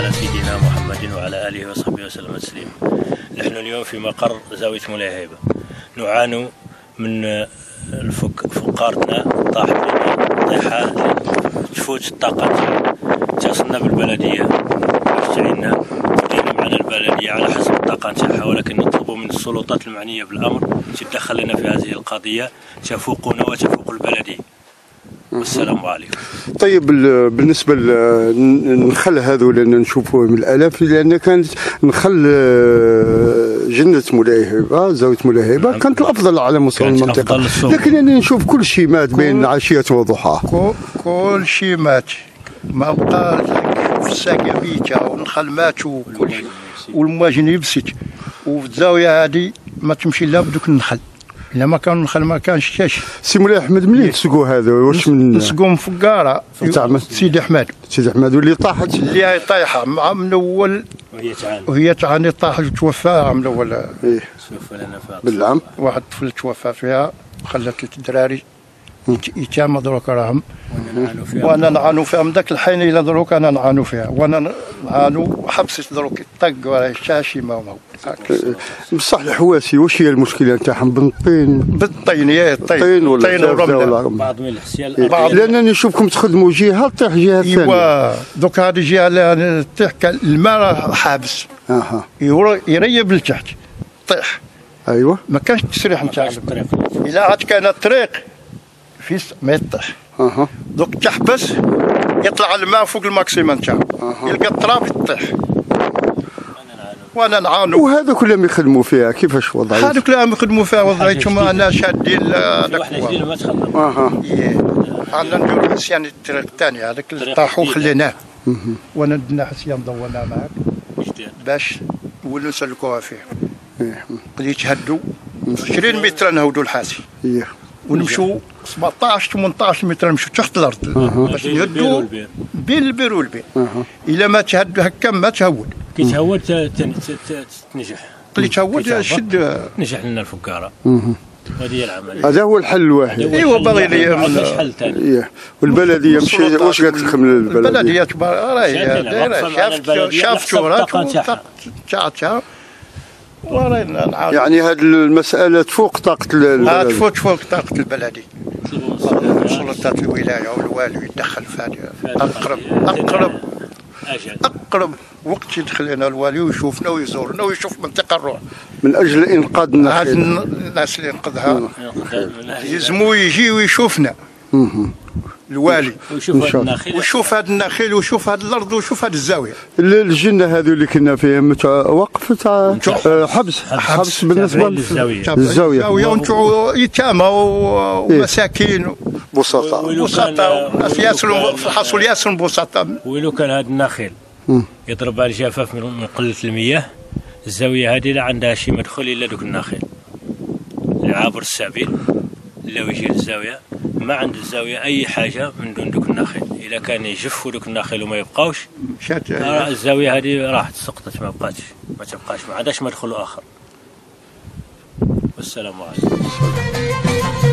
على سيدنا محمد وعلى آله وصحبه وسلم تسليما. نحن اليوم في مقر زاوية مولاي هيبة نعاني من فقارتنا طاحت لنا طيحة تفوت الطاقة اتصلنا بالبلدية اشترينا دينا معنا البلدية على حسب الطاقة نتاعها، ولكن نطلب من السلطات المعنية بالأمر تدخل لنا في هذه القضية تفوقنا وتفوق البلدية. والسلام عليكم. طيب بالنسبه للنخل هذول اللي نشوفوهم الالاف، لان كانت نخل جنه مولاي هيبه زاويه مولاي هيبه كانت الافضل على مستوى المنطقه، لكن انا نشوف كل شيء مات بين عشيه وضحاها. كل شيء مات، ما بقى في الساقيه ميته والنخل مات وكل شيء، والمواجن يبست، وفي الزاويه هذه ما تمشي الا بدوك النخل، إلا ما كان النخل ما كانش كاش. سي مولاي احمد منين تسقوا هذا؟ واش من نسقوهم فقاره تاع سيدي احمد. سيدي احمد واللي طاحت؟ اللي هي طايحه مع من اول وهي تعاني طاحت وتوفى من اول. ايه توفى لنا فاطمه بالعام، واحد طفل توفى فيها، خلت 3 دراري يتامى دروك راهم، وانا نعانو فيها من ذاك الحين الى دروك انا نعانو فيها، وانا نعانو حبست دروك الطق ولا شاشي ما هو. بصح الحواسي واش هي المشكله نتاعهم؟ بالطين يا الطين والرمله، بعض من الحسيال. لانني نشوفكم تخدموا جهه طيح جهه ثانيه. ايوا دوك هذه الجهه اللي تطيح الماء حابس يريب لتحت طيح. ايوه ما كانش التسريح نتاع الطريق، الا عاد كان الطريق في ما يطيح. دوك تحبس يطلع الماء فوق الماكسيمم نتاعو، يلقى الطراب يطيح وانا نعانو. وهذا كلهم يخدموا فيها كيفاش وضعيتهم؟ هذوك كلهم يخدموا فيها وضعيتهم، انا شادين واحد جديد ما تخدم. عندنا نديروا حسيان الطريق الثاني هذاك اللي طاحوا خليناه، وانا درنا حسيان ضونا معاك باش نولوا نسلكوها فيه. بديت يهدوا 20 متر نهودوا الحاسي ونمشوا 17 18 متر نمشوا تحت الارض باش نهدوا بين البير والبير. الا ما تهد هكا ما تهود، كي تهود تنجح، اللي تهود شد نجح لنا الفكاره. هذه هي العمليه، هذا هو الحل الواحد. ايوا باغي لي حل ثاني. والبلديه مشي واش قالت لكم؟ البلديه راهي شافت تاعها ورينا. يعني هذه المساله تفوق طاقه البلديه، تفوق طاقه البلديه. سلطات الولايه والوالي يتدخل في هذه اقرب وقت يدخل لنا الوالي ويشوفنا ويزورنا ويشوف منطقه الروح من اجل انقاذ النخيل. هاد الناس اللي ينقذها يلزموا يجي ويشوفنا الوالي، ويشوف هذا النخيل ويشوف هذا الارض ويشوف هذه الزاويه. الجنه هذو اللي كنا فيهم وقف تاع حبس بالنسبه للزاويه وانتو يتامى ومساكين بسطاء وناس ياسر في الحصول ياسر بسطاء. ولو كان هذا النخيل يضرب على الجفاف من قله المياه، الزاويه هذه لا عندها شي مدخل الا دوك النخيل اللي عابر السبيل، لا يجي للزاويه ما عند الزاويه اي حاجه من دون دوك النخيل. اذا كان يجفوا دوك النخيل وما يبقاوش الزاويه هذه راحت سقطت، ما تبقاش، ما عندهاش مدخل اخر. والسلام عليكم.